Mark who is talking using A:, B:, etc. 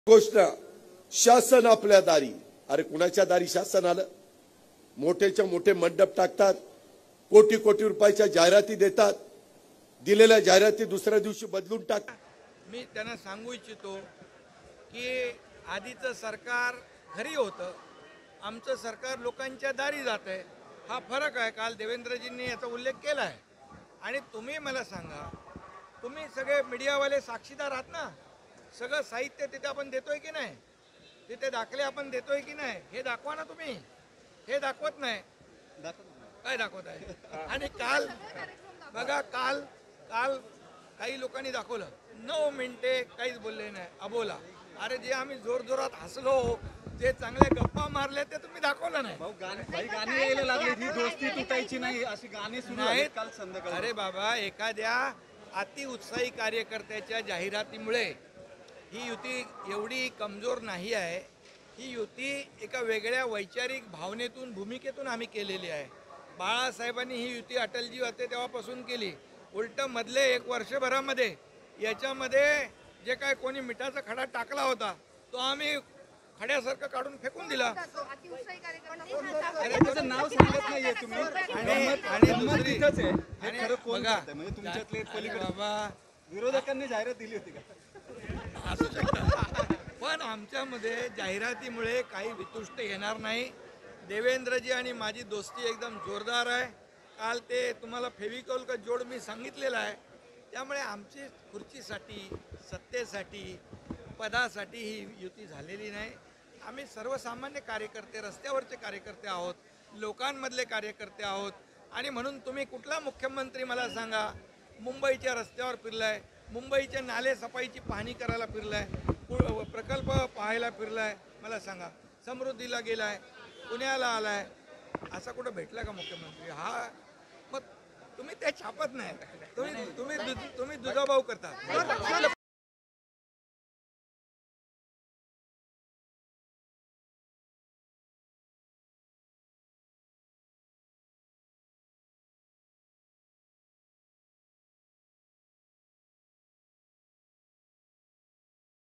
A: गोष्ट शासन आपल्या दारी. अरे कुणाच्या दारी शासन आलं? मोठेच्या मोठे मंडप टाकतात, कोटी कोटी रुपयाच्या जाहिराती देतात, दिलेल्या जाहिराती दुसऱ्या दिवशी बदलून टाकतात.
B: मी त्यांना सांगू इच्छितो की आधीचं सरकार घरी होतं, आमचं सरकार लोकांच्या दारी जात आहे. हा फरक आहे. काल देवेंद्रजींनी याचा उल्लेख केला आहे. आणि तुम्ही मला सांगा, तुम्ही सगळे मीडियावाले साक्षीदार आहात ना? सगळं साहित्य तिथे आपण देतोय की नाही? तिथे दाखले आपण देतोय की नाही? हे दाखवा ना तुम्ही. हे दाखवत नाही. काय दाखवत आहे? आणि काल बघा, काल काल काही लोकांनी दाखवलं 9 मिनिटे काहीच बोलले नाही, अबोला. अरे जे आम्ही जोरजोरात हसलो, जे चांगले गप्पा मारले ते तुम्ही दाखवलं नाही.
C: गाणी यायला लागली, ही दोस्ती तुटायची नाही अशी गाणी सुरू आहेत काल संध्याकाळी.
B: अरे बाबा, एखाद्या अतिउत्साही कार्यकर्त्याच्या जाहिरातीमुळे ही युती एवढी कमजोर नाही आहे. ही युती एका वेगळ्या वैचारिक भावनेतून, भूमिकेतून आम्ही केलेली आहे. बाळासाहेबांनी ही युती अटलजी होते तेव्हापासून केली. उलट मधले 1 वर्षभरामध्ये याच्यामध्ये जे काय कोणी मिठाचा खडा टाकला होता तो आम्ही खड्यासारखं काढून फेकून दिला.
C: अरे त्याचं नाव सांगत नाहीये तुम्ही.
B: आणि दुसरी
C: हे खरं कोण करतंय? म्हणजे तुमच्यातले पलीकडे
B: बाबा
C: विरोधकांनी जाहिरात दिली होती का?
B: असू शकतं, पण आमच्यामध्ये जाहिरातीमुळे काही वितुष्ट येणार नाही. देवेंद्रजी आणि माझी दोस्ती एकदम जोरदार आहे. काल ते तुम्हाला फेविकॉल का जोड मी सांगितलेलं आहे. त्यामुळे आमची खुर्चीसाठी, सत्तेसाठी, पदासाठी ही युती झालेली नाही. आम्ही सर्वसामान्य कार्यकर्ते, रस्त्यावरचे कार्यकर्ते आहोत, लोकांमधले कार्यकर्ते आहोत. आणि म्हणून तुम्ही कुठला मुख्यमंत्री मला सांगा मुंबईच्या रस्त्यावर फिरलाय, मुंबईच्या नाले सफाईची पाहणी करायला फिरलाय, प्रकल्प पाहायला फिरलाय? मला सांगा. समृद्धीला गेलाय, पुण्याला आलाय, असा कुठं भेटला का मुख्यमंत्री? हा, मग तुम्ही ते छापत नाही. तुम्ही दुजाभाव करता.